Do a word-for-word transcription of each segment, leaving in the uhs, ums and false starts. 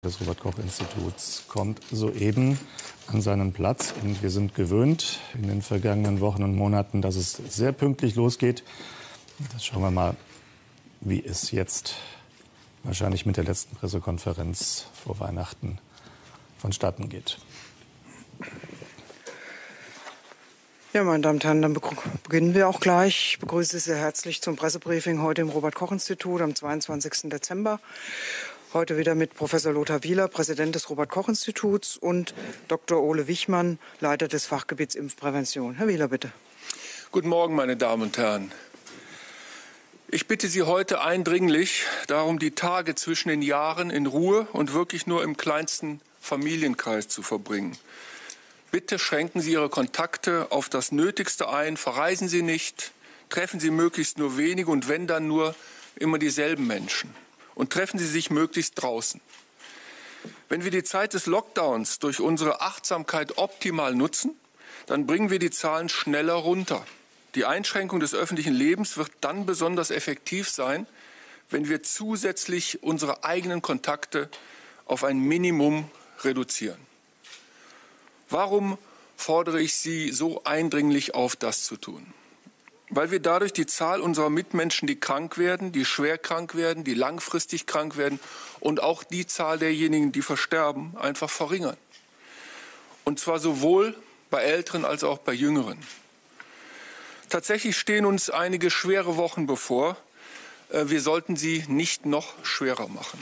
des Robert-Koch-Instituts kommt soeben an seinen Platz. Und wir sind gewöhnt in den vergangenen Wochen und Monaten, dass es sehr pünktlich losgeht. Das schauen wir mal, wie es jetzt wahrscheinlich mit der letzten Pressekonferenz vor Weihnachten vonstatten geht. Ja, meine Damen und Herren, dann beginnen wir auch gleich. Ich begrüße Sie sehr herzlich zum Pressebriefing heute im Robert-Koch-Institut am zweiundzwanzigsten Dezember. Heute wieder mit Professor Lothar Wieler, Präsident des Robert-Koch-Instituts, und Doktor Ole Wichmann, Leiter des Fachgebiets Impfprävention. Herr Wieler, bitte. Guten Morgen, meine Damen und Herren. Ich bitte Sie heute eindringlich darum, die Tage zwischen den Jahren in Ruhe und wirklich nur im kleinsten Familienkreis zu verbringen. Bitte schränken Sie Ihre Kontakte auf das Nötigste ein, verreisen Sie nicht, treffen Sie möglichst nur wenige und wenn dann nur immer dieselben Menschen. Und treffen Sie sich möglichst draußen. Wenn wir die Zeit des Lockdowns durch unsere Achtsamkeit optimal nutzen, dann bringen wir die Zahlen schneller runter. Die Einschränkung des öffentlichen Lebens wird dann besonders effektiv sein, wenn wir zusätzlich unsere eigenen Kontakte auf ein Minimum reduzieren. Warum fordere ich Sie so eindringlich auf, das zu tun? Weil wir dadurch die Zahl unserer Mitmenschen, die krank werden, die schwer krank werden, die langfristig krank werden und auch die Zahl derjenigen, die versterben, einfach verringern. Und zwar sowohl bei Älteren als auch bei Jüngeren. Tatsächlich stehen uns einige schwere Wochen bevor. Wir sollten sie nicht noch schwerer machen.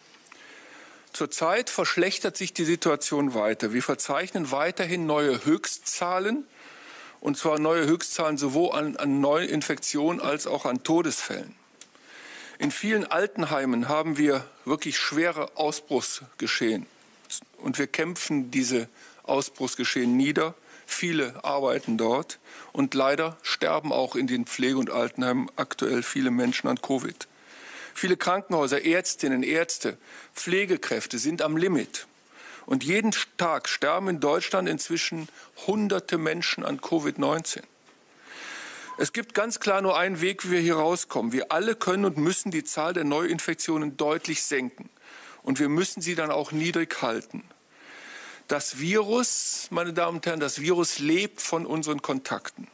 Zurzeit verschlechtert sich die Situation weiter. Wir verzeichnen weiterhin neue Höchstzahlen. Und zwar neue Höchstzahlen sowohl an, an Neuinfektionen als auch an Todesfällen. In vielen Altenheimen haben wir wirklich schwere Ausbruchsgeschehen. Und wir kämpfen diese Ausbruchsgeschehen nieder. Viele arbeiten dort. Und leider sterben auch in den Pflege- und Altenheimen aktuell viele Menschen an Covid. Viele Krankenhäuser, Ärztinnen, Ärzte, Pflegekräfte sind am Limit. Und jeden Tag sterben in Deutschland inzwischen hunderte Menschen an Covid neunzehn. Es gibt ganz klar nur einen Weg, wie wir hier rauskommen. Wir alle können und müssen die Zahl der Neuinfektionen deutlich senken. Und wir müssen sie dann auch niedrig halten. Das Virus, meine Damen und Herren, das Virus lebt von unseren Kontakten.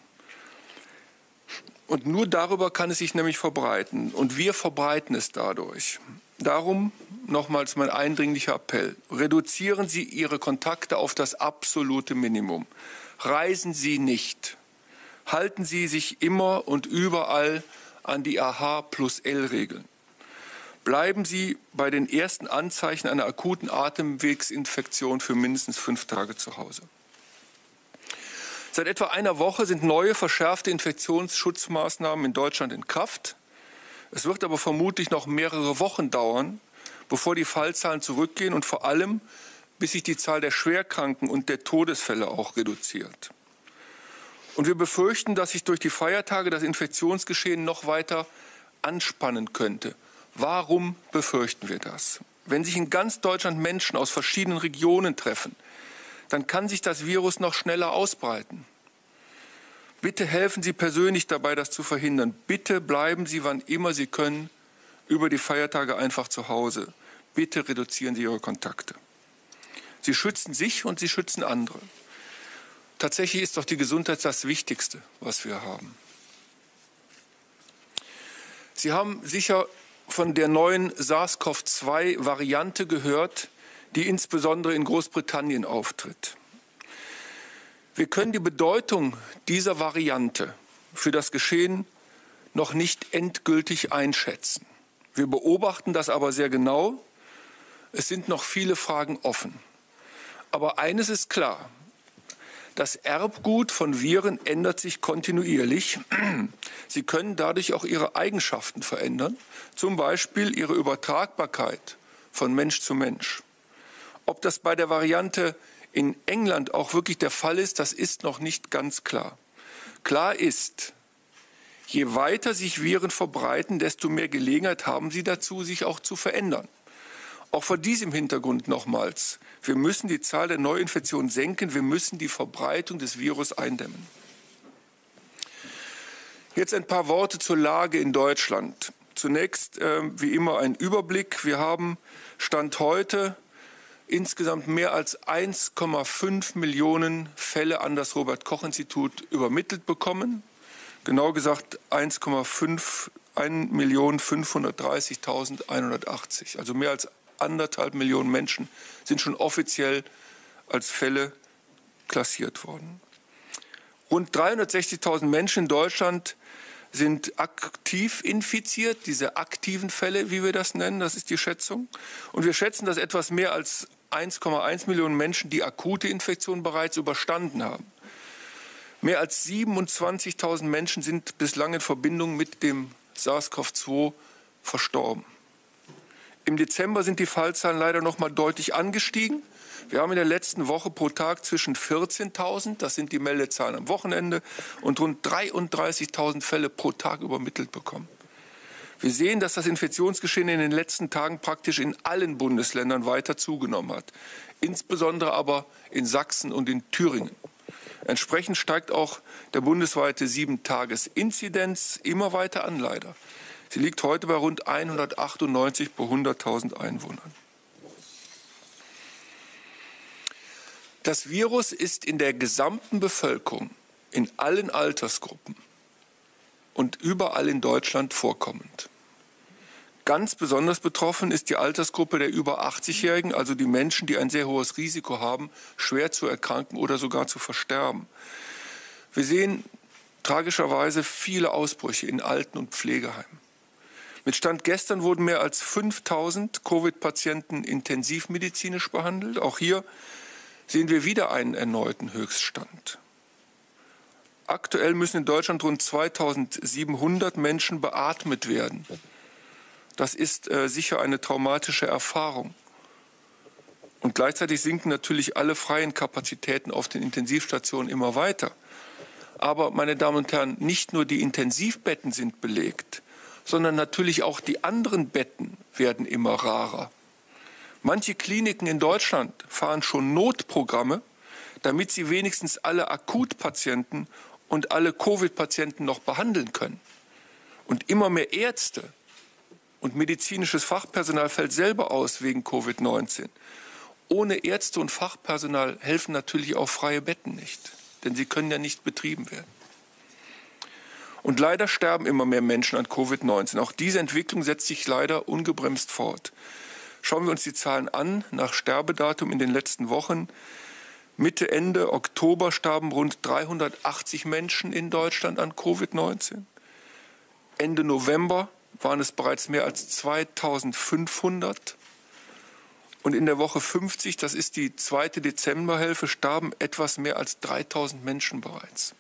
Und nur darüber kann es sich nämlich verbreiten. Und wir verbreiten es dadurch. Darum nochmals mein eindringlicher Appell. Reduzieren Sie Ihre Kontakte auf das absolute Minimum. Reisen Sie nicht. Halten Sie sich immer und überall an die A H plus L-Regeln. Bleiben Sie bei den ersten Anzeichen einer akuten Atemwegsinfektion für mindestens fünf Tage zu Hause. Seit etwa einer Woche sind neue verschärfte Infektionsschutzmaßnahmen in Deutschland in Kraft. Es wird aber vermutlich noch mehrere Wochen dauern, bevor die Fallzahlen zurückgehen und vor allem, bis sich die Zahl der Schwerkranken und der Todesfälle auch reduziert. Und wir befürchten, dass sich durch die Feiertage das Infektionsgeschehen noch weiter anspannen könnte. Warum befürchten wir das? Wenn sich in ganz Deutschland Menschen aus verschiedenen Regionen treffen, dann kann sich das Virus noch schneller ausbreiten. Bitte helfen Sie persönlich dabei, das zu verhindern. Bitte bleiben Sie, wann immer Sie können, über die Feiertage einfach zu Hause. Bitte reduzieren Sie Ihre Kontakte. Sie schützen sich und Sie schützen andere. Tatsächlich ist doch die Gesundheit das Wichtigste, was wir haben. Sie haben sicher von der neuen SARS CoV zwei Variante gehört, die insbesondere in Großbritannien auftritt. Wir können die Bedeutung dieser Variante für das Geschehen noch nicht endgültig einschätzen. Wir beobachten das aber sehr genau. Es sind noch viele Fragen offen. Aber eines ist klar. Das Erbgut von Viren ändert sich kontinuierlich. Sie können dadurch auch ihre Eigenschaften verändern, zum Beispiel ihre Übertragbarkeit von Mensch zu Mensch. Ob das bei der Variante in England auch wirklich der Fall ist, das ist noch nicht ganz klar. Klar ist, je weiter sich Viren verbreiten, desto mehr Gelegenheit haben sie dazu, sich auch zu verändern. Auch vor diesem Hintergrund nochmals. Wir müssen die Zahl der Neuinfektionen senken. Wir müssen die Verbreitung des Virus eindämmen. Jetzt ein paar Worte zur Lage in Deutschland. Zunächst, äh, wie immer, ein Überblick. Wir haben Stand heute insgesamt mehr als eins Komma fünf Millionen Fälle an das Robert-Koch-Institut übermittelt bekommen. Genau gesagt eins Komma fünf Millionen fünfhundertdreißigtausendeinhundertachtzig. Also mehr als anderthalb Millionen Menschen sind schon offiziell als Fälle klassiert worden. Rund dreihundertsechzigtausend Menschen in Deutschland sind aktiv infiziert, diese aktiven Fälle, wie wir das nennen, das ist die Schätzung. Und wir schätzen, dass etwas mehr als eins Komma eins Millionen Menschen die akute Infektion bereits überstanden haben. Mehr als siebenundzwanzigtausend Menschen sind bislang in Verbindung mit dem SARS-CoV zwei verstorben. Im Dezember sind die Fallzahlen leider noch mal deutlich angestiegen. Wir haben in der letzten Woche pro Tag zwischen vierzehntausend, das sind die Meldezahlen am Wochenende, und rund dreiunddreißigtausend Fälle pro Tag übermittelt bekommen. Wir sehen, dass das Infektionsgeschehen in den letzten Tagen praktisch in allen Bundesländern weiter zugenommen hat, insbesondere aber in Sachsen und in Thüringen. Entsprechend steigt auch der bundesweite sieben-Tages-Inzidenz immer weiter an, leider. Sie liegt heute bei rund hundertachtundneunzig pro hunderttausend Einwohnern. Das Virus ist in der gesamten Bevölkerung, in allen Altersgruppen und überall in Deutschland vorkommend. Ganz besonders betroffen ist die Altersgruppe der über achtzigjährigen, also die Menschen, die ein sehr hohes Risiko haben, schwer zu erkranken oder sogar zu versterben. Wir sehen tragischerweise viele Ausbrüche in Alten- und Pflegeheimen. Mit Stand gestern wurden mehr als fünftausend Covid-Patienten intensivmedizinisch behandelt. Auch hier sehen wir wieder einen erneuten Höchststand. Aktuell müssen in Deutschland rund zweitausendsiebenhundert Menschen beatmet werden. Das ist äh, sicher eine traumatische Erfahrung. Und gleichzeitig sinken natürlich alle freien Kapazitäten auf den Intensivstationen immer weiter. Aber, meine Damen und Herren, nicht nur die Intensivbetten sind belegt, sondern natürlich auch die anderen Betten werden immer rarer. Manche Kliniken in Deutschland fahren schon Notprogramme, damit sie wenigstens alle Akutpatienten und alle Covid-Patienten noch behandeln können. Und immer mehr Ärzte und medizinisches Fachpersonal fällt selber aus wegen Covid neunzehn. Ohne Ärzte und Fachpersonal helfen natürlich auch freie Betten nicht, denn sie können ja nicht betrieben werden. Und leider sterben immer mehr Menschen an Covid neunzehn. Auch diese Entwicklung setzt sich leider ungebremst fort. Schauen wir uns die Zahlen an, nach Sterbedatum in den letzten Wochen. Mitte, Ende Oktober starben rund dreihundertachtzig Menschen in Deutschland an Covid neunzehn. Ende November waren es bereits mehr als zweitausendfünfhundert. Und in der Woche fünfzig, das ist die zweite Dezemberhälfte, starben etwas mehr als dreitausend Menschen bereits.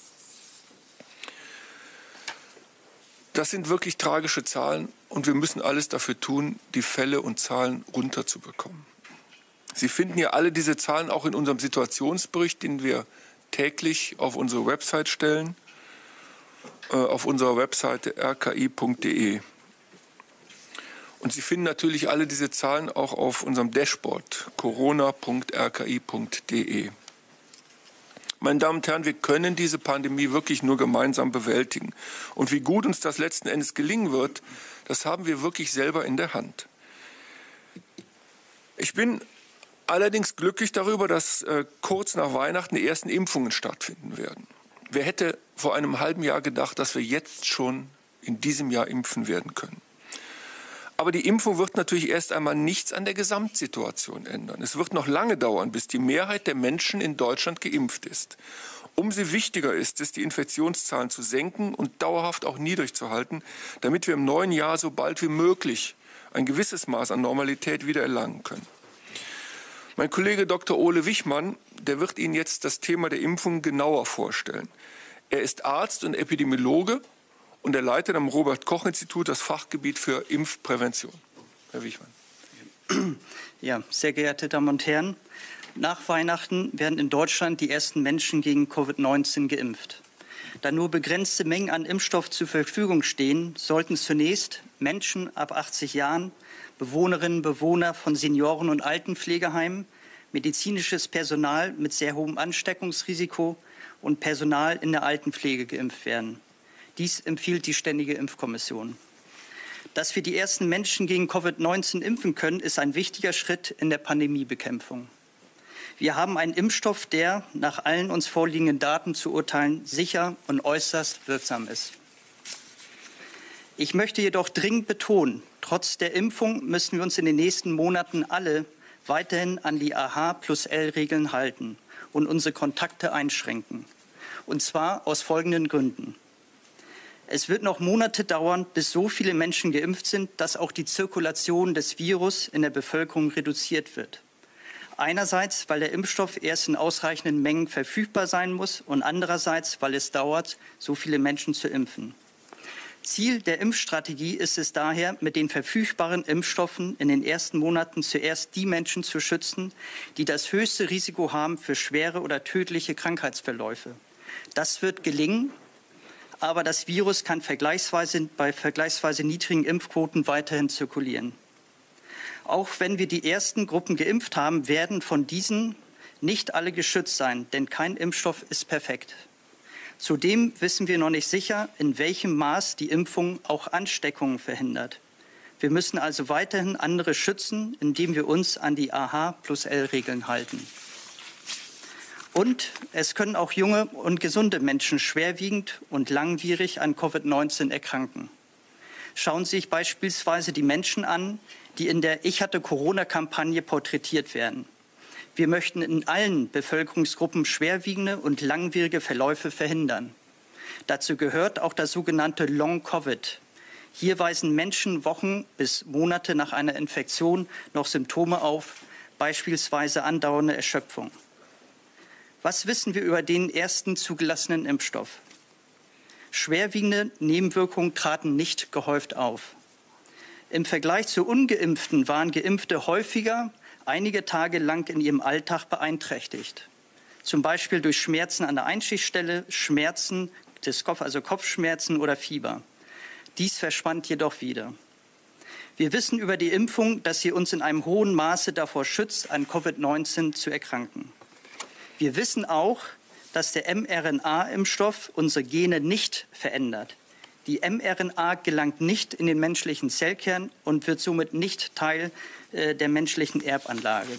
Das sind wirklich tragische Zahlen und wir müssen alles dafür tun, die Fälle und Zahlen runterzubekommen. Sie finden ja alle diese Zahlen auch in unserem Situationsbericht, den wir täglich auf unsere Website stellen, äh, auf unserer Webseite r k i punkt d e. Und Sie finden natürlich alle diese Zahlen auch auf unserem Dashboard corona punkt r k i punkt d e. Meine Damen und Herren, wir können diese Pandemie wirklich nur gemeinsam bewältigen. Und wie gut uns das letzten Endes gelingen wird, das haben wir wirklich selber in der Hand. Ich bin allerdings glücklich darüber, dass äh, kurz nach Weihnachten die ersten Impfungen stattfinden werden. Wer hätte vor einem halben Jahr gedacht, dass wir jetzt schon in diesem Jahr impfen werden können? Aber die Impfung wird natürlich erst einmal nichts an der Gesamtsituation ändern. Es wird noch lange dauern, bis die Mehrheit der Menschen in Deutschland geimpft ist. Umso wichtiger ist es, die Infektionszahlen zu senken und dauerhaft auch niedrig zu halten, damit wir im neuen Jahr so bald wie möglich ein gewisses Maß an Normalität wieder erlangen können. Mein Kollege Doktor Ole Wichmann, der wird Ihnen jetzt das Thema der Impfung genauer vorstellen. Er ist Arzt und Epidemiologe und er leitet am Robert-Koch-Institut das Fachgebiet für Impfprävention. Herr Wichmann. Ja, sehr geehrte Damen und Herren, nach Weihnachten werden in Deutschland die ersten Menschen gegen Covid neunzehn geimpft. Da nur begrenzte Mengen an Impfstoff zur Verfügung stehen, sollten zunächst Menschen ab achtzig Jahren, Bewohnerinnen und Bewohner von Senioren- und Altenpflegeheimen, medizinisches Personal mit sehr hohem Ansteckungsrisiko und Personal in der Altenpflege geimpft werden. Dies empfiehlt die Ständige Impfkommission. Dass wir die ersten Menschen gegen Covid neunzehn impfen können, ist ein wichtiger Schritt in der Pandemiebekämpfung. Wir haben einen Impfstoff, der nach allen uns vorliegenden Daten zu urteilen sicher und äußerst wirksam ist. Ich möchte jedoch dringend betonen, trotz der Impfung müssen wir uns in den nächsten Monaten alle weiterhin an die A H plus L-Regeln halten und unsere Kontakte einschränken. Und zwar aus folgenden Gründen. Es wird noch Monate dauern, bis so viele Menschen geimpft sind, dass auch die Zirkulation des Virus in der Bevölkerung reduziert wird. Einerseits, weil der Impfstoff erst in ausreichenden Mengen verfügbar sein muss und andererseits, weil es dauert, so viele Menschen zu impfen. Ziel der Impfstrategie ist es daher, mit den verfügbaren Impfstoffen in den ersten Monaten zuerst die Menschen zu schützen, die das höchste Risiko haben für schwere oder tödliche Krankheitsverläufe. Das wird gelingen, aber das Virus kann vergleichsweise, bei vergleichsweise niedrigen Impfquoten weiterhin zirkulieren. Auch wenn wir die ersten Gruppen geimpft haben, werden von diesen nicht alle geschützt sein, denn kein Impfstoff ist perfekt. Zudem wissen wir noch nicht sicher, in welchem Maß die Impfung auch Ansteckungen verhindert. Wir müssen also weiterhin andere schützen, indem wir uns an die A H plus L-Regeln halten. Und es können auch junge und gesunde Menschen schwerwiegend und langwierig an Covid neunzehn erkranken. Schauen Sie sich beispielsweise die Menschen an, die in der Ich hatte Corona-Kampagne porträtiert werden. Wir möchten in allen Bevölkerungsgruppen schwerwiegende und langwierige Verläufe verhindern. Dazu gehört auch das sogenannte Long-Covid. Hier weisen Menschen Wochen bis Monate nach einer Infektion noch Symptome auf, beispielsweise andauernde Erschöpfung. Was wissen wir über den ersten zugelassenen Impfstoff? Schwerwiegende Nebenwirkungen traten nicht gehäuft auf. Im Vergleich zu Ungeimpften waren Geimpfte häufiger einige Tage lang in ihrem Alltag beeinträchtigt. Zum Beispiel durch Schmerzen an der Einstichstelle, Schmerzen des Kopf, also Kopfschmerzen oder Fieber. Dies verschwand jedoch wieder. Wir wissen über die Impfung, dass sie uns in einem hohen Maße davor schützt, an Covid neunzehn zu erkranken. Wir wissen auch, dass der mRNA-Impfstoff unsere Gene nicht verändert. Die mRNA gelangt nicht in den menschlichen Zellkern und wird somit nicht Teil äh, der menschlichen Erbanlage.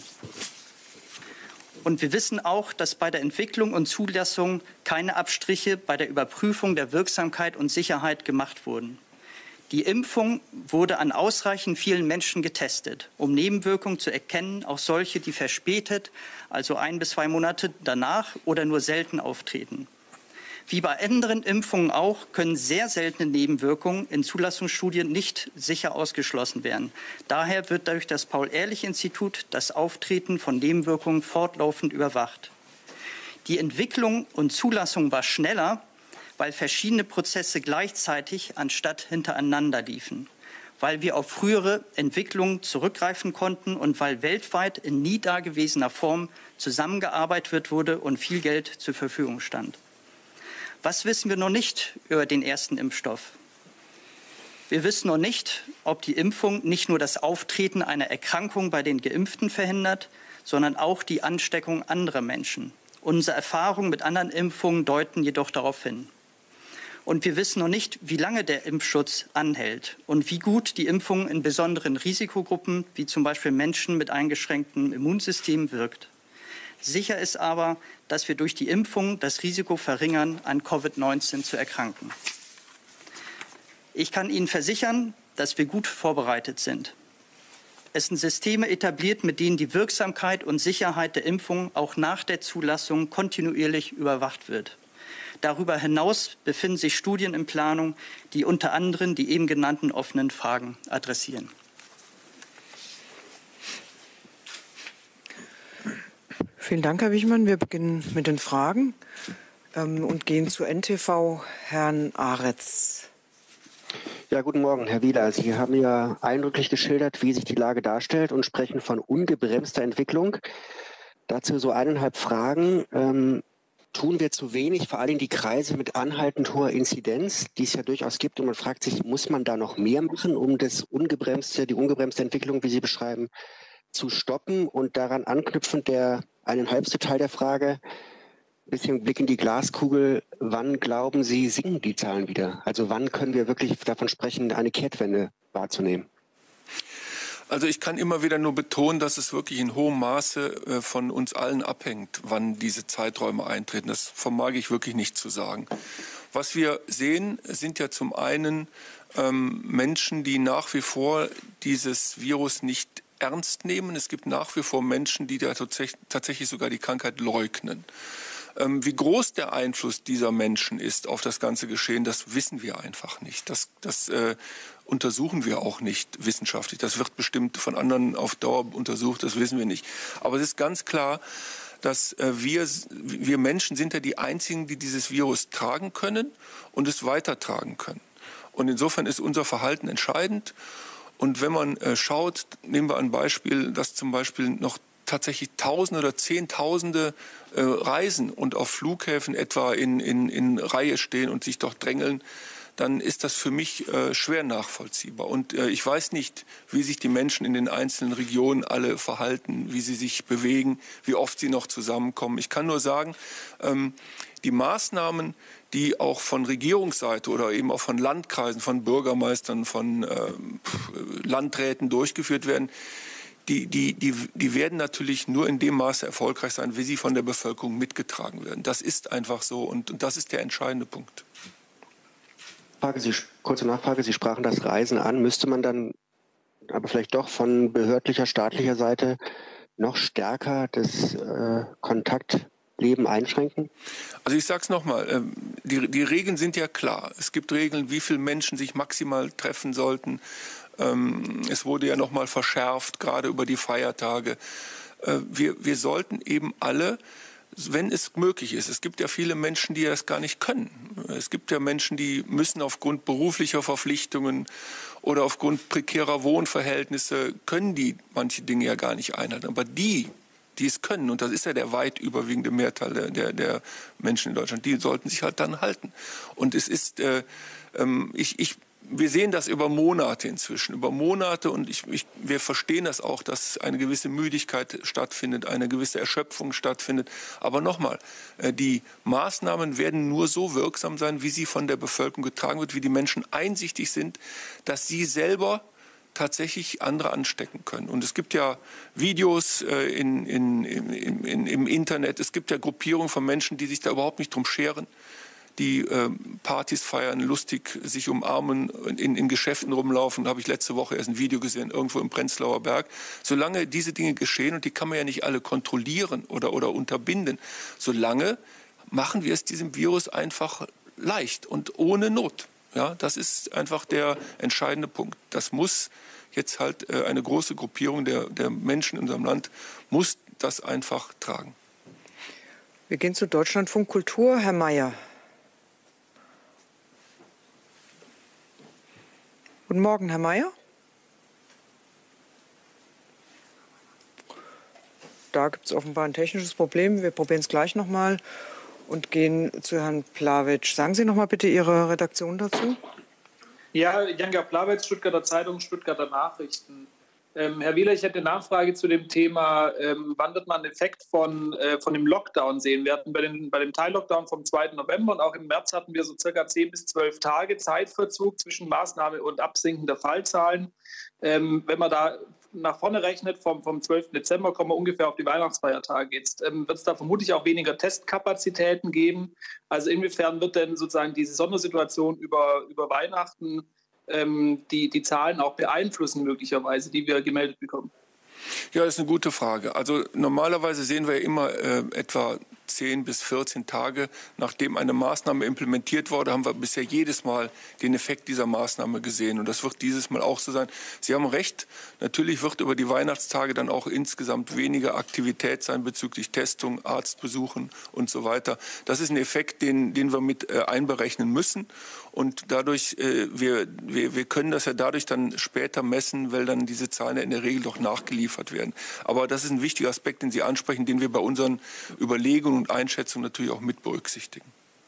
Und wir wissen auch, dass bei der Entwicklung und Zulassung keine Abstriche bei der Überprüfung der Wirksamkeit und Sicherheit gemacht wurden. Die Impfung wurde an ausreichend vielen Menschen getestet, um Nebenwirkungen zu erkennen, auch solche, die verspätet, also ein bis zwei Monate danach oder nur selten auftreten. Wie bei anderen Impfungen auch, können sehr seltene Nebenwirkungen in Zulassungsstudien nicht sicher ausgeschlossen werden. Daher wird durch das Paul-Ehrlich-Institut das Auftreten von Nebenwirkungen fortlaufend überwacht. Die Entwicklung und Zulassung war schneller, weil verschiedene Prozesse gleichzeitig anstatt hintereinander liefen, weil wir auf frühere Entwicklungen zurückgreifen konnten und weil weltweit in nie dagewesener Form zusammengearbeitet wurde und viel Geld zur Verfügung stand. Was wissen wir noch nicht über den ersten Impfstoff? Wir wissen noch nicht, ob die Impfung nicht nur das Auftreten einer Erkrankung bei den Geimpften verhindert, sondern auch die Ansteckung anderer Menschen. Unsere Erfahrungen mit anderen Impfungen deuten jedoch darauf hin. Und wir wissen noch nicht, wie lange der Impfschutz anhält und wie gut die Impfung in besonderen Risikogruppen, wie zum Beispiel Menschen mit eingeschränktem Immunsystem, wirkt. Sicher ist aber, dass wir durch die Impfung das Risiko verringern, an Covid neunzehn zu erkranken. Ich kann Ihnen versichern, dass wir gut vorbereitet sind. Es sind Systeme etabliert, mit denen die Wirksamkeit und Sicherheit der Impfung auch nach der Zulassung kontinuierlich überwacht wird. Darüber hinaus befinden sich Studien in Planung, die unter anderem die eben genannten offenen Fragen adressieren. Vielen Dank, Herr Wichmann. Wir beginnen mit den Fragen ähm, und gehen zu N T V. Herrn Aretz. Ja, guten Morgen, Herr Wieler. Sie haben ja eindrücklich geschildert, wie sich die Lage darstellt und sprechen von ungebremster Entwicklung. Dazu so eineinhalb Fragen. Ähm, tun wir zu wenig, vor allem die Kreise mit anhaltend hoher Inzidenz, die es ja durchaus gibt. Und man fragt sich, muss man da noch mehr machen, um das ungebremste, die ungebremste Entwicklung, wie Sie beschreiben, zu stoppen? Und daran anknüpfend der eineinhalbste Teil der Frage: bisschen Blick in die Glaskugel. Wann glauben Sie, sinken die Zahlen wieder? Also wann können wir wirklich davon sprechen, eine Kehrtwende wahrzunehmen? Also ich kann immer wieder nur betonen, dass es wirklich in hohem Maße von uns allen abhängt, wann diese Zeiträume eintreten. Das vermag ich wirklich nicht zu sagen. Was wir sehen, sind ja zum einen ähm, Menschen, die nach wie vor dieses Virus nicht ernst nehmen. Es gibt nach wie vor Menschen, die da tatsächlich sogar die Krankheit leugnen. Ähm, wie groß der Einfluss dieser Menschen ist auf das ganze Geschehen, das wissen wir einfach nicht. Das, das äh, untersuchen wir auch nicht wissenschaftlich. Das wird bestimmt von anderen auf Dauer untersucht, das wissen wir nicht. Aber es ist ganz klar, dass äh, wir, wir Menschen sind ja die Einzigen, die dieses Virus tragen können und es weitertragen können. Und insofern ist unser Verhalten entscheidend. Und wenn man äh, schaut, nehmen wir ein Beispiel, dass zum Beispiel noch tatsächlich Tausende oder Zehntausende äh, reisen und auf Flughäfen etwa in, in, in Reihe stehen und sich dort drängeln, dann ist das für mich äh, schwer nachvollziehbar. Und äh, ich weiß nicht, wie sich die Menschen in den einzelnen Regionen alle verhalten, wie sie sich bewegen, wie oft sie noch zusammenkommen. Ich kann nur sagen, ähm, die Maßnahmen, die auch von Regierungsseite oder eben auch von Landkreisen, von Bürgermeistern, von äh, Landräten durchgeführt werden, Die, die, die, die werden natürlich nur in dem Maße erfolgreich sein, wie sie von der Bevölkerung mitgetragen werden. Das ist einfach so und, und das ist der entscheidende Punkt. Frage, Sie, kurze Nachfrage, Sie sprachen das Reisen an. Müsste man dann aber vielleicht doch von behördlicher, staatlicher Seite noch stärker das äh, Kontaktleben einschränken? Also ich sage es nochmal, äh, die, die Regeln sind ja klar. Es gibt Regeln, wie viele Menschen sich maximal treffen sollten. Es wurde ja noch mal verschärft, gerade über die Feiertage. Wir, wir sollten eben alle, wenn es möglich ist, es gibt ja viele Menschen, die das gar nicht können. Es gibt ja Menschen, die müssen aufgrund beruflicher Verpflichtungen oder aufgrund prekärer Wohnverhältnisse, können die manche Dinge ja gar nicht einhalten. Aber die, die es können, und das ist ja der weit überwiegende Mehrteil der, der, der Menschen in Deutschland, die sollten sich halt dann halten. Und es ist, äh, ich, ich Wir sehen das über Monate inzwischen, über Monate und ich, ich, wir verstehen das auch, dass eine gewisse Müdigkeit stattfindet, eine gewisse Erschöpfung stattfindet. Aber nochmal, die Maßnahmen werden nur so wirksam sein, wie sie von der Bevölkerung getragen wird, wie die Menschen einsichtig sind, dass sie selber tatsächlich andere anstecken können. Und es gibt ja Videos äh, in, in, in, in, im Internet, es gibt ja Gruppierungen von Menschen, die sich da überhaupt nicht drum scheren, die äh, Partys feiern, lustig sich umarmen, in, in Geschäften rumlaufen. Da habe ich letzte Woche erst ein Video gesehen, irgendwo im Prenzlauer Berg. Solange diese Dinge geschehen, und die kann man ja nicht alle kontrollieren oder, oder unterbinden, solange machen wir es diesem Virus einfach leicht und ohne Not. Ja, das ist einfach der entscheidende Punkt. Das muss jetzt halt äh, eine große Gruppierung der, der Menschen in unserem Land, muss das einfach tragen. Wir gehen zu Deutschlandfunk Kultur. Herr Mayer. Guten Morgen, Herr Mayer. Da gibt es offenbar ein technisches Problem. Wir probieren es gleich noch mal und gehen zu Herrn Plawitsch. Sagen Sie noch mal bitte Ihre Redaktion dazu. Ja, Janga Plawitsch, Stuttgarter Zeitung, Stuttgarter Nachrichten. Ähm, Herr Wieler, ich hätte eine Nachfrage zu dem Thema, ähm, wann wird man einen Effekt von, äh, von dem Lockdown sehen? Wir hatten bei, den, bei dem Teil-Lockdown vom zweiten November und auch im März hatten wir so circa zehn bis zwölf Tage Zeitverzug zwischen Maßnahme und Absinken der Fallzahlen. Ähm, wenn man da nach vorne rechnet, vom, vom zwölften Dezember kommen wir ungefähr auf die Weihnachtsfeiertage. Jetzt ähm, wird es da vermutlich auch weniger Testkapazitäten geben. Also inwiefern wird denn sozusagen diese Sondersituation über, über Weihnachten ähm, die, die Zahlen auch beeinflussen möglicherweise, die wir gemeldet bekommen? Ja, das ist eine gute Frage. Also normalerweise sehen wir ja immer äh, etwa zehn bis vierzehn Tage, nachdem eine Maßnahme implementiert wurde, haben wir bisher jedes Mal den Effekt dieser Maßnahme gesehen. Und das wird dieses Mal auch so sein. Sie haben recht, natürlich wird über die Weihnachtstage dann auch insgesamt weniger Aktivität sein bezüglich Testung, Arztbesuchen und so weiter. Das ist ein Effekt, den, den wir mit äh, einberechnen müssen. Und dadurch, äh, wir, wir, wir können das ja dadurch dann später messen, weil dann diese Zahlen ja in der Regel doch nachgeliefert werden. Aber das ist ein wichtiger Aspekt, den Sie ansprechen, den wir bei unseren Überlegungen und Einschätzungen natürlich auch mit berücksichtigen.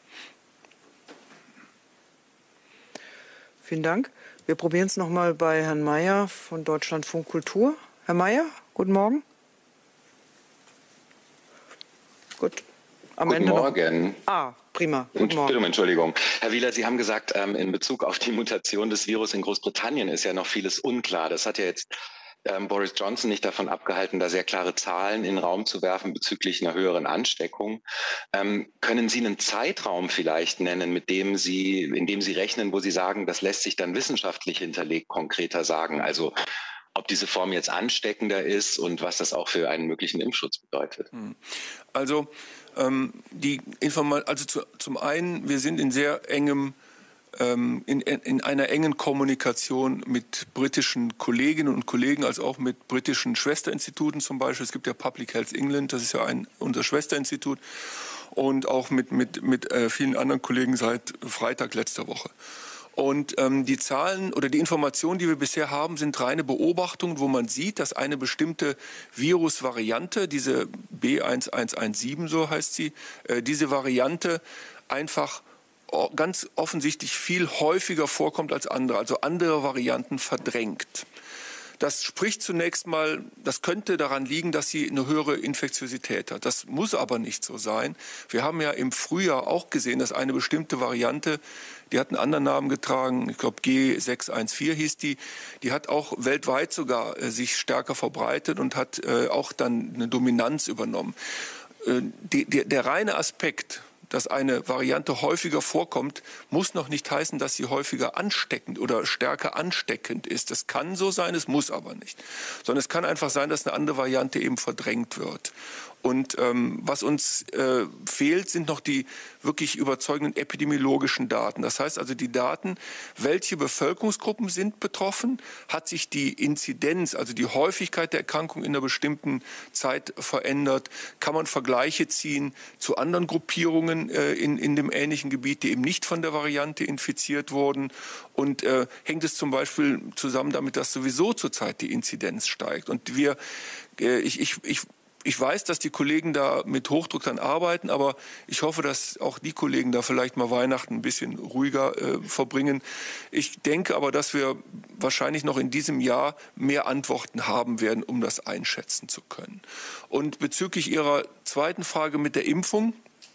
Vielen Dank. Wir probieren es noch mal bei Herrn Mayer von Deutschlandfunk Kultur. Herr Mayer, guten Morgen. Gut, am Guten Ende noch... Morgen. Ah, prima. Guten Morgen. Entschuldigung. Herr Wieler, Sie haben gesagt, ähm, in Bezug auf die Mutation des Virus in Großbritannien ist ja noch vieles unklar. Das hat ja jetzt ähm, Boris Johnson nicht davon abgehalten, da sehr klare Zahlen in den Raum zu werfen bezüglich einer höheren Ansteckung. Ähm, können Sie einen Zeitraum vielleicht nennen, mit dem Sie, in dem Sie rechnen, wo Sie sagen, das lässt sich dann wissenschaftlich hinterlegt konkreter sagen? Also ob diese Form jetzt ansteckender ist und was das auch für einen möglichen Impfschutz bedeutet. Also, ähm, die Informa also zu, zum einen, wir sind in sehr engem In, in einer engen Kommunikation mit britischen Kolleginnen und Kollegen, als auch mit britischen Schwesterinstituten zum Beispiel. Es gibt ja Public Health England, das ist ja ein, unser Schwesterinstitut, und auch mit, mit, mit äh, vielen anderen Kollegen seit Freitag letzter Woche. Und ähm, die Zahlen oder die Informationen, die wir bisher haben, sind reine Beobachtungen, wo man sieht, dass eine bestimmte Virusvariante, diese B eins eins eins sieben, so heißt sie, äh, diese Variante einfach ganz offensichtlich viel häufiger vorkommt als andere, also andere Varianten verdrängt. Das spricht zunächst mal, das könnte daran liegen, dass sie eine höhere Infektiosität hat. Das muss aber nicht so sein. Wir haben ja im Frühjahr auch gesehen, dass eine bestimmte Variante, die hat einen anderen Namen getragen, ich glaube G sechs eins vier hieß die, die hat auch weltweit sogar äh, sich stärker verbreitet und hat äh, auch dann eine Dominanz übernommen. Äh, die, die, der reine Aspekt, dass eine Variante häufiger vorkommt, muss noch nicht heißen, dass sie häufiger ansteckend oder stärker ansteckend ist. Das kann so sein, es muss aber nicht. Sondern es kann einfach sein, dass eine andere Variante eben verdrängt wird. Und ähm, was uns äh, fehlt, sind noch die wirklich überzeugenden epidemiologischen Daten. Das heißt also die Daten, welche Bevölkerungsgruppen sind betroffen, hat sich die Inzidenz, also die Häufigkeit der Erkrankung in einer bestimmten Zeit verändert, kann man Vergleiche ziehen zu anderen Gruppierungen äh, in, in dem ähnlichen Gebiet, die eben nicht von der Variante infiziert wurden. Und äh, hängt es zum Beispiel zusammen damit, dass sowieso zurzeit die Inzidenz steigt. Und wir, äh, ich, ich, ich Ich weiß, dass die Kollegen da mit Hochdruck dann arbeiten, aber ich hoffe, dass auch die Kollegen da vielleicht mal Weihnachten ein bisschen ruhiger äh, verbringen. Ich denke aber, dass wir wahrscheinlich noch in diesem Jahr mehr Antworten haben werden, um das einschätzen zu können. Und bezüglich Ihrer zweiten Frage mit der Impfung,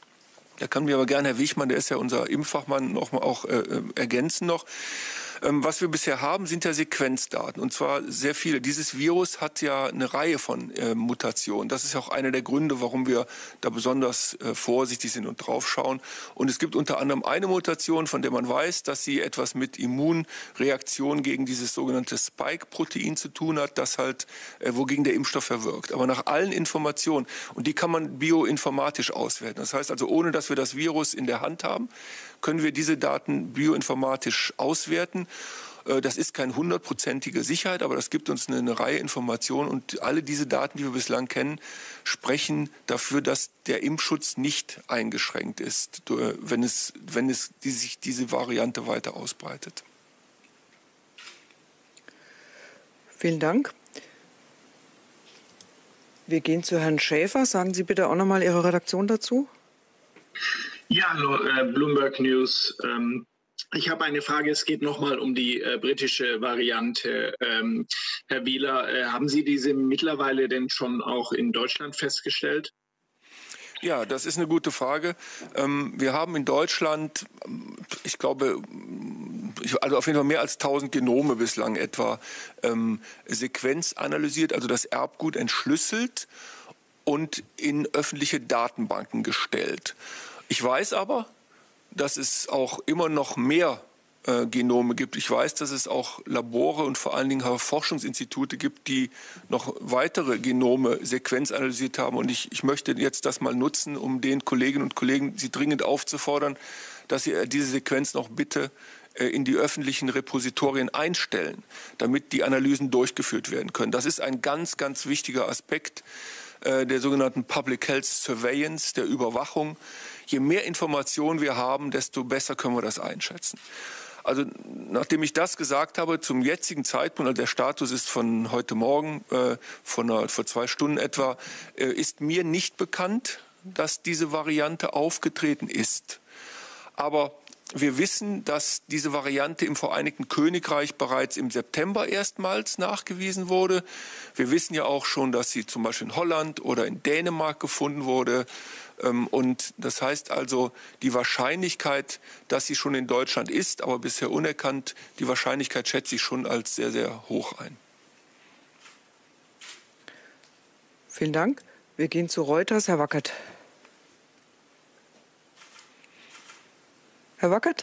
da kann mir aber gerne Herr Wichmann, der ist ja unser Impffachmann, noch mal auch äh, ergänzen noch. Was wir bisher haben, sind ja Sequenzdaten, und zwar sehr viele. Dieses Virus hat ja eine Reihe von äh, Mutationen. Das ist ja auch einer der Gründe, warum wir da besonders äh, vorsichtig sind und draufschauen. Und es gibt unter anderem eine Mutation, von der man weiß, dass sie etwas mit Immunreaktionen gegen dieses sogenannte Spike-Protein zu tun hat, das halt, äh, wogegen der Impfstoff verwirkt. Aber nach allen Informationen, und die kann man bioinformatisch auswerten. Das heißt also, ohne dass wir das Virus in der Hand haben, können wir diese Daten bioinformatisch auswerten. Das ist keine hundertprozentige Sicherheit, aber das gibt uns eine, eine Reihe Informationen. Und alle diese Daten, die wir bislang kennen, sprechen dafür, dass der Impfschutz nicht eingeschränkt ist, wenn es, wenn es die, sich diese Variante weiter ausbreitet. Vielen Dank. Wir gehen zu Herrn Schäfer. Sagen Sie bitte auch noch mal Ihre Redaktion dazu. Ja, hallo, äh, Bloomberg News. Ähm, ich habe eine Frage, es geht nochmal um die äh, britische Variante. Ähm, Herr Wieler, äh, haben Sie diese mittlerweile denn schon auch in Deutschland festgestellt? Ja, das ist eine gute Frage. Ähm, wir haben in Deutschland, ich glaube, also auf jeden Fall mehr als tausend Genome bislang etwa ähm, Sequenz analysiert, also das Erbgut entschlüsselt und in öffentliche Datenbanken gestellt. Ich weiß aber, dass es auch immer noch mehr äh, Genome gibt. Ich weiß, dass es auch Labore und vor allen Dingen Forschungsinstitute gibt, die noch weitere Genome sequenzanalysiert haben. Und ich, ich möchte jetzt das mal nutzen, um den Kolleginnen und Kollegen Sie dringend aufzufordern, dass Sie diese Sequenz noch bitte äh, in die öffentlichen Repositorien einstellen, damit die Analysen durchgeführt werden können. Das ist ein ganz, ganz wichtiger Aspekt äh, der sogenannten Public Health Surveillance, der Überwachung. Je mehr Informationen wir haben, desto besser können wir das einschätzen. Also nachdem ich das gesagt habe, zum jetzigen Zeitpunkt, also der Status ist von heute Morgen, äh, von einer, vor zwei Stunden etwa, äh, ist mir nicht bekannt, dass diese Variante aufgetreten ist. Aber wir wissen, dass diese Variante im Vereinigten Königreich bereits im September erstmals nachgewiesen wurde. Wir wissen ja auch schon, dass sie zum Beispiel in Holland oder in Dänemark gefunden wurde. Und das heißt also, die Wahrscheinlichkeit, dass sie schon in Deutschland ist, aber bisher unerkannt, die Wahrscheinlichkeit schätze ich schon als sehr, sehr hoch ein. Vielen Dank. Wir gehen zu Reuters. Herr Wackert. Herr Wackert?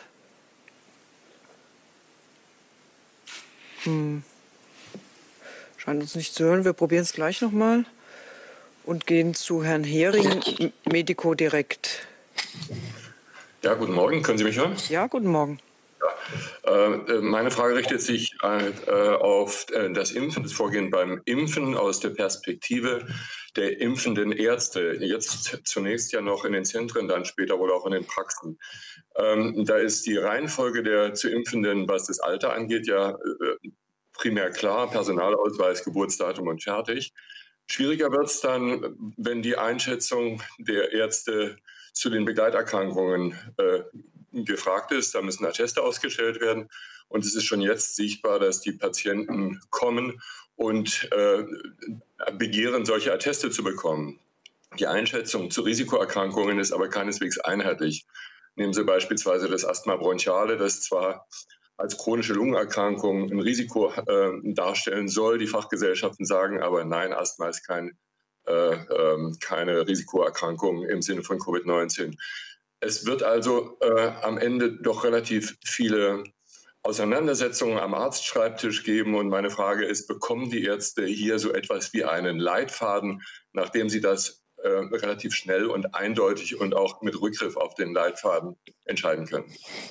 Hm. Scheint uns nicht zu hören. Wir probieren es gleich noch mal und gehen zu Herrn Hering, Medico direkt. Ja, guten Morgen. Können Sie mich hören? Ja, guten Morgen. Ja. Äh, meine Frage richtet sich äh, auf äh, das Impfen, das Vorgehen beim Impfen aus der Perspektive der impfenden Ärzte. Jetzt zunächst ja noch in den Zentren, dann später wohl auch in den Praxen. Ähm, da ist die Reihenfolge der zu Impfenden, was das Alter angeht, ja äh, primär klar. Personalausweis, Geburtsdatum und fertig. Schwieriger wird es dann, wenn die Einschätzung der Ärzte zu den Begleiterkrankungen äh, gefragt ist. Da müssen Atteste ausgestellt werden. Und es ist schon jetzt sichtbar, dass die Patienten kommen und äh, begehren, solche Atteste zu bekommen. Die Einschätzung zu Risikoerkrankungen ist aber keineswegs einheitlich. Nehmen Sie beispielsweise das Asthma bronchiale, das zwar als chronische Lungenerkrankung ein Risiko äh, darstellen soll. Die Fachgesellschaften sagen aber, nein, Asthma ist kein, äh, äh, keine Risikoerkrankung im Sinne von Covid neunzehn. Es wird also äh, am Ende doch relativ viele Auseinandersetzungen am Arztschreibtisch geben. Und meine Frage ist, bekommen die Ärzte hier so etwas wie einen Leitfaden, nachdem sie das äh, relativ schnell und eindeutig und auch mit Rückgriff auf den Leitfaden entscheiden können?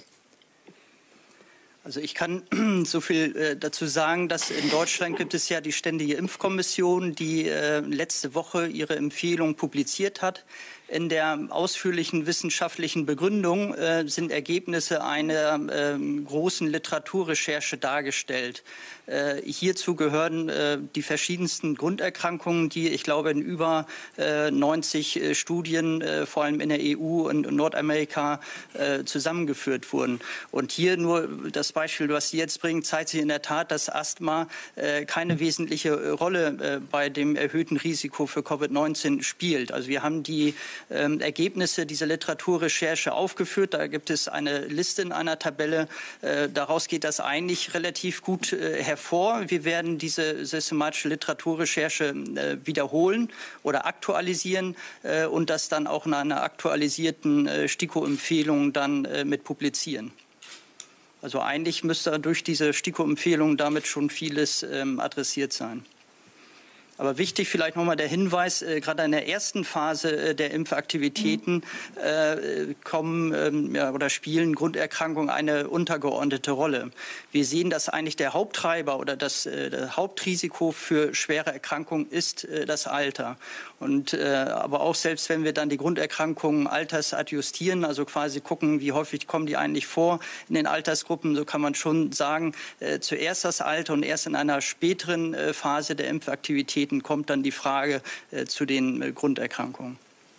Also ich kann so viel äh, dazu sagen, dass in Deutschland gibt es ja die Ständige Impfkommission, die äh, letzte Woche ihre Empfehlung publiziert hat. In der ausführlichen wissenschaftlichen Begründung äh, sind Ergebnisse einer äh, großen Literaturrecherche dargestellt. Äh, hierzu gehören äh, die verschiedensten Grunderkrankungen, die, ich glaube, in über äh, neunzig äh, Studien, äh, vor allem in der E U und Nordamerika, äh, zusammengeführt wurden. Und hier nur das Beispiel, was Sie jetzt bringen, zeigt sich in der Tat, dass Asthma äh, keine wesentliche Rolle äh, bei dem erhöhten Risiko für Covid neunzehn spielt. Also wir haben die Ähm, Ergebnisse dieser Literaturrecherche aufgeführt. Da gibt es eine Liste in einer Tabelle. Äh, daraus geht das eigentlich relativ gut äh, hervor. Wir werden diese systematische Literaturrecherche äh, wiederholen oder aktualisieren äh, und das dann auch in einer aktualisierten äh, STIKO-Empfehlung dann äh, mit publizieren. Also eigentlich müsste durch diese STIKO-Empfehlung damit schon vieles ähm, adressiert sein. Aber wichtig vielleicht nochmal der Hinweis, äh, gerade in der ersten Phase äh, der Impfaktivitäten äh, kommen ähm, ja, oder spielen Grunderkrankungen eine untergeordnete Rolle. Wir sehen, dass eigentlich der Haupttreiber oder das, äh, das Hauptrisiko für schwere Erkrankungen ist äh, das Alter. Und, äh, aber auch selbst wenn wir dann die Grunderkrankungen altersadjustieren, also quasi gucken, wie häufig kommen die eigentlich vor in den Altersgruppen, so kann man schon sagen, äh, zuerst das Alter und erst in einer späteren äh, Phase der Impfaktivität kommt dann die Frage äh, zu den äh, Grunderkrankungen.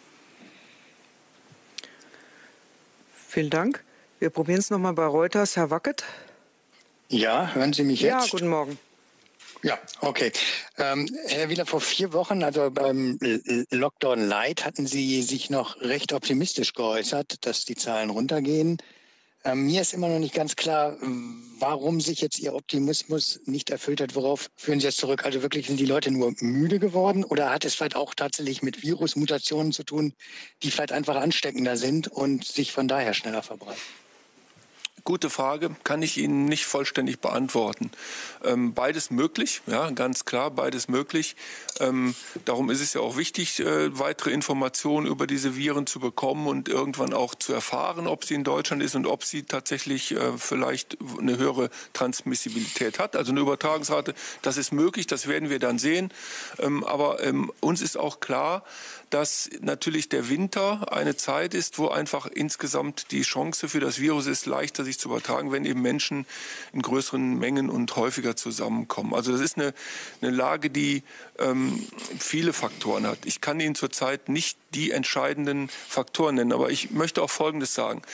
Vielen Dank. Wir probieren es noch mal bei Reuters. Herr Wackert? Ja, hören Sie mich jetzt? Ja, guten Morgen. Ja, okay. Ähm, Herr Wieler, vor vier Wochen, also beim Lockdown Light, hatten Sie sich noch recht optimistisch geäußert, dass die Zahlen runtergehen. Ähm, mir ist immer noch nicht ganz klar, warum sich jetzt Ihr Optimismus nicht erfüllt hat. Worauf führen Sie das zurück? Also wirklich, sind die Leute nur müde geworden oder hat es vielleicht auch tatsächlich mit Virusmutationen zu tun, die vielleicht einfach ansteckender sind und sich von daher schneller verbreiten? Gute Frage, kann ich Ihnen nicht vollständig beantworten. Ähm, beides möglich, ja, ganz klar, beides möglich. Ähm, darum ist es ja auch wichtig, äh, weitere Informationen über diese Viren zu bekommen und irgendwann auch zu erfahren, ob sie in Deutschland ist und ob sie tatsächlich äh, vielleicht eine höhere Transmissibilität hat, also eine Übertragungsrate. Das ist möglich, das werden wir dann sehen. Ähm, aber ähm, uns ist auch klar, dass natürlich der Winter eine Zeit ist, wo einfach insgesamt die Chance für das Virus ist, leichter sich zu übertragen, wenn eben Menschen in größeren Mengen und häufiger zusammenkommen. Also das ist eine, eine Lage, die ähm, viele Faktoren hat. Ich kann Ihnen zurzeit nicht die entscheidenden Faktoren nennen, aber ich möchte auch Folgendes sagen.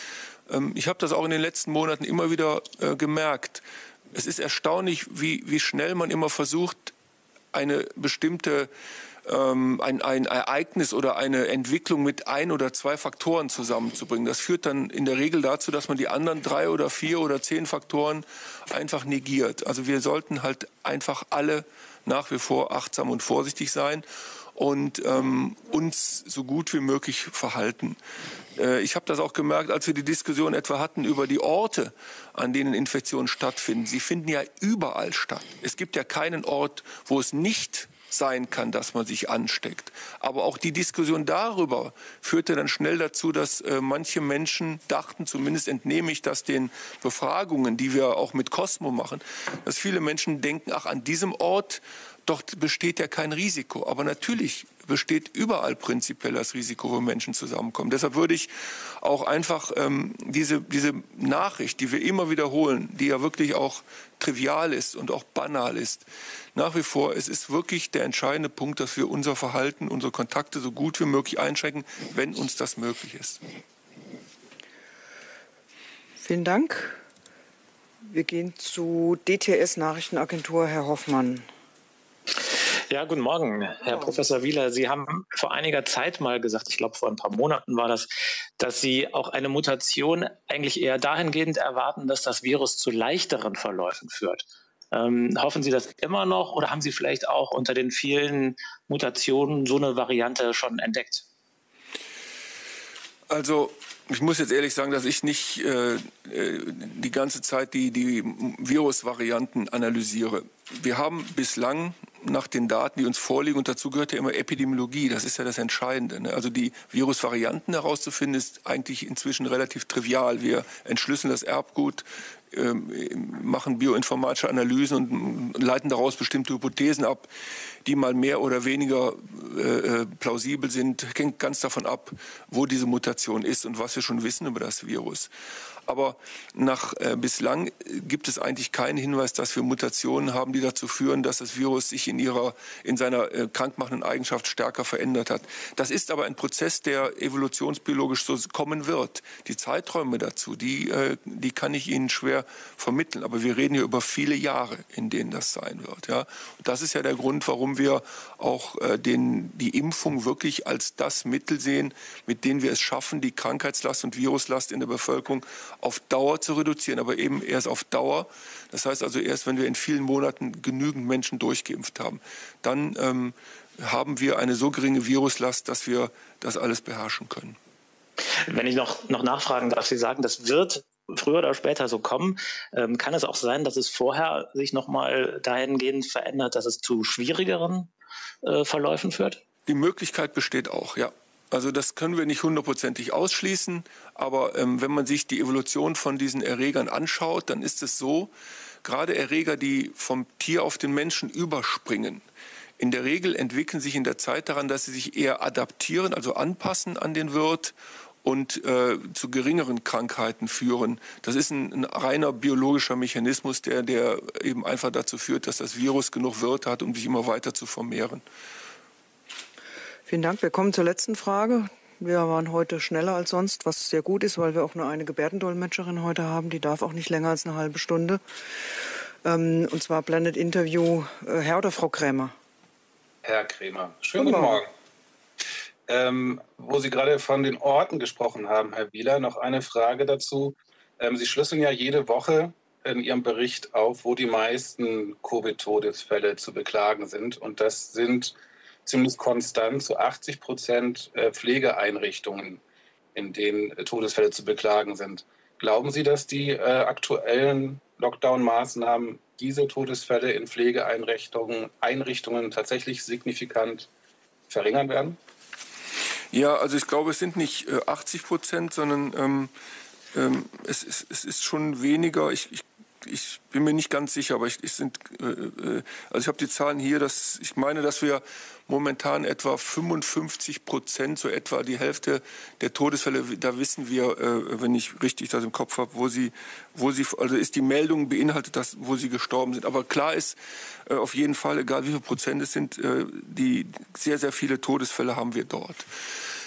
Ähm, ich habe das auch in den letzten Monaten immer wieder äh, gemerkt. Es ist erstaunlich, wie, wie schnell man immer versucht, eine bestimmte ähm, ein, ein Ereignis oder eine Entwicklung mit ein oder zwei Faktoren zusammenzubringen. Das führt dann in der Regel dazu, dass man die anderen drei oder vier oder zehn Faktoren einfach negiert. Also wir sollten halt einfach alle nach wie vor achtsam und vorsichtig sein und ähm, uns so gut wie möglich verhalten. Äh, ich habe das auch gemerkt, als wir die Diskussion etwa hatten über die Orte, an denen Infektionen stattfinden. Sie finden ja überall statt. Es gibt ja keinen Ort, wo es nicht sein kann, dass man sich ansteckt. Aber auch die Diskussion darüber führte dann schnell dazu, dass äh, manche Menschen dachten, zumindest entnehme ich das den Befragungen, die wir auch mit Cosmo machen, dass viele Menschen denken, ach, an diesem Ort, dort besteht ja kein Risiko. Aber natürlich besteht überall prinzipiell das Risiko, wo Menschen zusammenkommen. Deshalb würde ich auch einfach ähm, diese, diese Nachricht, die wir immer wiederholen, die ja wirklich auch trivial ist und auch banal ist, nach wie vor, es ist wirklich der entscheidende Punkt, dass wir unser Verhalten, unsere Kontakte so gut wie möglich einschränken, wenn uns das möglich ist. Vielen Dank. Wir gehen zu D T S-Nachrichtenagentur, Herr Hoffmann. Ja, guten Morgen, Herr Professor Wieler. Sie haben vor einiger Zeit mal gesagt, ich glaube vor ein paar Monaten war das, dass Sie auch eine Mutation eigentlich eher dahingehend erwarten, dass das Virus zu leichteren Verläufen führt. Ähm, hoffen Sie das immer noch oder haben Sie vielleicht auch unter den vielen Mutationen so eine Variante schon entdeckt? Also ich muss jetzt ehrlich sagen, dass ich nicht äh, die ganze Zeit die, die Virusvarianten analysiere. Wir haben bislang nach den Daten, die uns vorliegen, und dazu gehört ja immer Epidemiologie, das ist ja das Entscheidende, ne? Also die Virusvarianten herauszufinden, ist eigentlich inzwischen relativ trivial. Wir entschlüsseln das Erbgut, äh, machen bioinformatische Analysen und leiten daraus bestimmte Hypothesen ab, die mal mehr oder weniger äh, plausibel sind. Hängt ganz davon ab, wo diese Mutation ist und was wir schon wissen über das Virus. Aber nach, äh, bislang gibt es eigentlich keinen Hinweis, dass wir Mutationen haben, die dazu führen, dass das Virus sich in, ihrer, in seiner äh, krankmachenden Eigenschaft stärker verändert hat. Das ist aber ein Prozess, der evolutionsbiologisch so kommen wird. Die Zeiträume dazu, die, äh, die kann ich Ihnen schwer vermitteln. Aber wir reden hier über viele Jahre, in denen das sein wird. Ja? Und das ist ja der Grund, warum wir auch äh, den, die Impfung wirklich als das Mittel sehen, mit dem wir es schaffen, die Krankheitslast und Viruslast in der Bevölkerung auf Dauer zu reduzieren, aber eben erst auf Dauer. Das heißt also erst, wenn wir in vielen Monaten genügend Menschen durchgeimpft haben. Dann ähm, haben wir eine so geringe Viruslast, dass wir das alles beherrschen können. Wenn ich noch, noch nachfragen darf, Sie sagen, das wird früher oder später so kommen. Ähm, kann es auch sein, dass es vorher sich noch mal dahingehend verändert, dass es zu schwierigeren äh, Verläufen führt? Die Möglichkeit besteht auch, ja. Also das können wir nicht hundertprozentig ausschließen, aber ähm, wenn man sich die Evolution von diesen Erregern anschaut, dann ist es so, gerade Erreger, die vom Tier auf den Menschen überspringen, in der Regel entwickeln sich in der Zeit daran, dass sie sich eher adaptieren, also anpassen an den Wirt und äh, zu geringeren Krankheiten führen. Das ist ein, ein reiner biologischer Mechanismus, der, der eben einfach dazu führt, dass das Virus genug Wirte hat, um sich immer weiter zu vermehren. Vielen Dank. Wir kommen zur letzten Frage. Wir waren heute schneller als sonst, was sehr gut ist, weil wir auch nur eine Gebärdendolmetscherin heute haben. Die darf auch nicht länger als eine halbe Stunde. Ähm, und zwar Blended Interview. Äh, Herr oder Frau Krämer? Herr Krämer. Schönen guten Morgen. Ähm, wo Sie gerade von den Orten gesprochen haben, Herr Wieler, noch eine Frage dazu. Ähm, Sie schlüsseln ja jede Woche in Ihrem Bericht auf, wo die meisten Covid-Todesfälle zu beklagen sind. Und das sind ziemlich konstant zu achtzig Prozent Pflegeeinrichtungen, in denen Todesfälle zu beklagen sind. Glauben Sie, dass die äh, aktuellen Lockdown-Maßnahmen diese Todesfälle in Pflegeeinrichtungen Einrichtungen tatsächlich signifikant verringern werden? Ja, also ich glaube, es sind nicht äh, achtzig Prozent, sondern ähm, ähm, es, es, es ist schon weniger. Ich, ich Ich bin mir nicht ganz sicher, aber ich, ich sind, äh, also ich habe die Zahlen hier, dass ich meine, dass wir momentan etwa fünfundfünfzig Prozent, so etwa die Hälfte der Todesfälle, da wissen wir, äh, wenn ich richtig das im Kopf habe, wo sie, wo sie, also ist die Meldung beinhaltet, dass, wo sie gestorben sind. Aber klar ist äh, auf jeden Fall, egal wie viel Prozent es sind, äh, die sehr, sehr viele Todesfälle haben wir dort.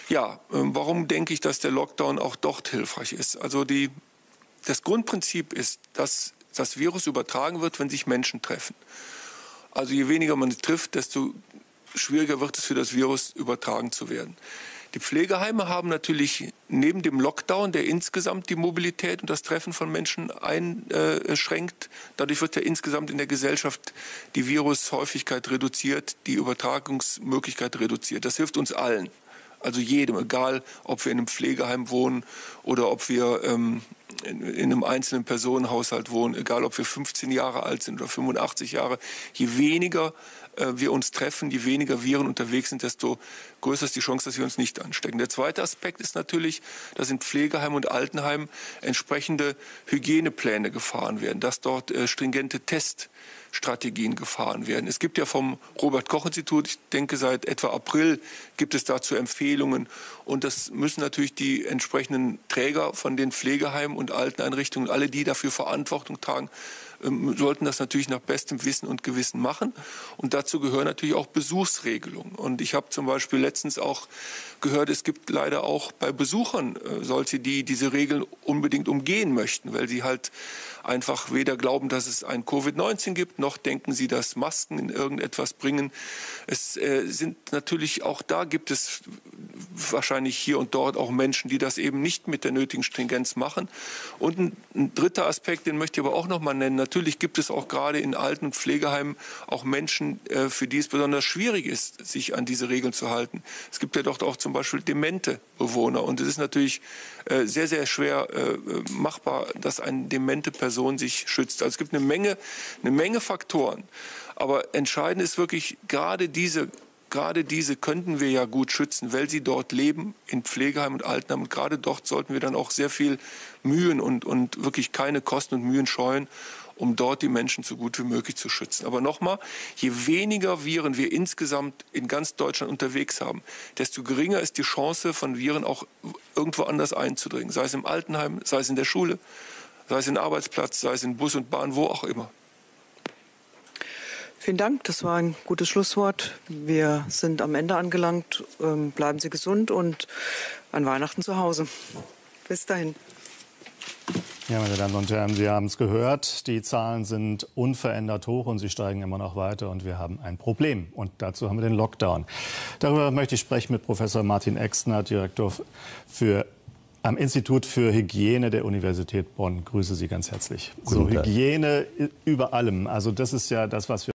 Ja, warum denke ich, dass der Lockdown auch dort hilfreich ist? Also die, das Grundprinzip ist, dass das Virus übertragen wird, wenn sich Menschen treffen. Also je weniger man trifft, desto schwieriger wird es für das Virus übertragen zu werden. Die Pflegeheime haben natürlich neben dem Lockdown, der insgesamt die Mobilität und das Treffen von Menschen einschränkt, dadurch wird ja insgesamt in der Gesellschaft die Virushäufigkeit reduziert, die Übertragungsmöglichkeit reduziert. Das hilft uns allen, also jedem, egal ob wir in einem Pflegeheim wohnen oder ob wir ähm, in, in einem einzelnen Personenhaushalt wohnen, egal ob wir fünfzehn Jahre alt sind oder fünfundachtzig Jahre. Je weniger wir uns treffen, je weniger Viren unterwegs sind, desto größer ist die Chance, dass wir uns nicht anstecken. Der zweite Aspekt ist natürlich, dass in Pflegeheimen und Altenheimen entsprechende Hygienepläne gefahren werden, dass dort äh, stringente Teststrategien gefahren werden. Es gibt ja vom Robert-Koch-Institut, ich denke seit etwa April, gibt es dazu Empfehlungen. Und das müssen natürlich die entsprechenden Träger von den Pflegeheimen und Alteneinrichtungen, alle, die dafür Verantwortung tragen, sollten das natürlich nach bestem Wissen und Gewissen machen. Und dazu gehören natürlich auch Besuchsregelungen. Und ich habe zum Beispiel letztens auch gehört, es gibt leider auch bei Besuchern äh, solche, die diese Regeln unbedingt umgehen möchten, weil sie halt einfach weder glauben, dass es ein Covid neunzehn gibt, noch denken sie, dass Masken in irgendetwas bringen. Es äh, sind natürlich auch da gibt es wahrscheinlich hier und dort auch Menschen, die das eben nicht mit der nötigen Stringenz machen. Und ein, ein dritter Aspekt, den möchte ich aber auch noch mal nennen. Natürlich gibt es auch gerade in Alten- und Pflegeheimen auch Menschen, äh, für die es besonders schwierig ist, sich an diese Regeln zu halten. Es gibt ja doch auch zum Beispiel demente Bewohner. Und es ist natürlich äh, sehr, sehr schwer äh, machbar, dass eine demente Person sich schützt. Also es gibt eine Menge, eine Menge Faktoren. Aber entscheidend ist wirklich gerade diese Gerade diese könnten wir ja gut schützen, weil sie dort leben, in Pflegeheimen und Altenheimen. Und gerade dort sollten wir dann auch sehr viel Mühen und, und wirklich keine Kosten und Mühen scheuen, um dort die Menschen so gut wie möglich zu schützen. Aber nochmal, je weniger Viren wir insgesamt in ganz Deutschland unterwegs haben, desto geringer ist die Chance von Viren auch irgendwo anders einzudringen. Sei es im Altenheim, sei es in der Schule, sei es im Arbeitsplatz, sei es in Bus und Bahn, wo auch immer. Vielen Dank, das war ein gutes Schlusswort. Wir sind am Ende angelangt. Ähm, bleiben Sie gesund und an Weihnachten zu Hause. Bis dahin. Ja, meine Damen und Herren, Sie haben es gehört. Die Zahlen sind unverändert hoch und sie steigen immer noch weiter. Und wir haben ein Problem. Und dazu haben wir den Lockdown. Darüber möchte ich sprechen mit Professor Martin Exner, Direktor für am Institut für Hygiene der Universität Bonn. Grüße Sie ganz herzlich. So, Hygiene über allem. Also das ist ja das, was wir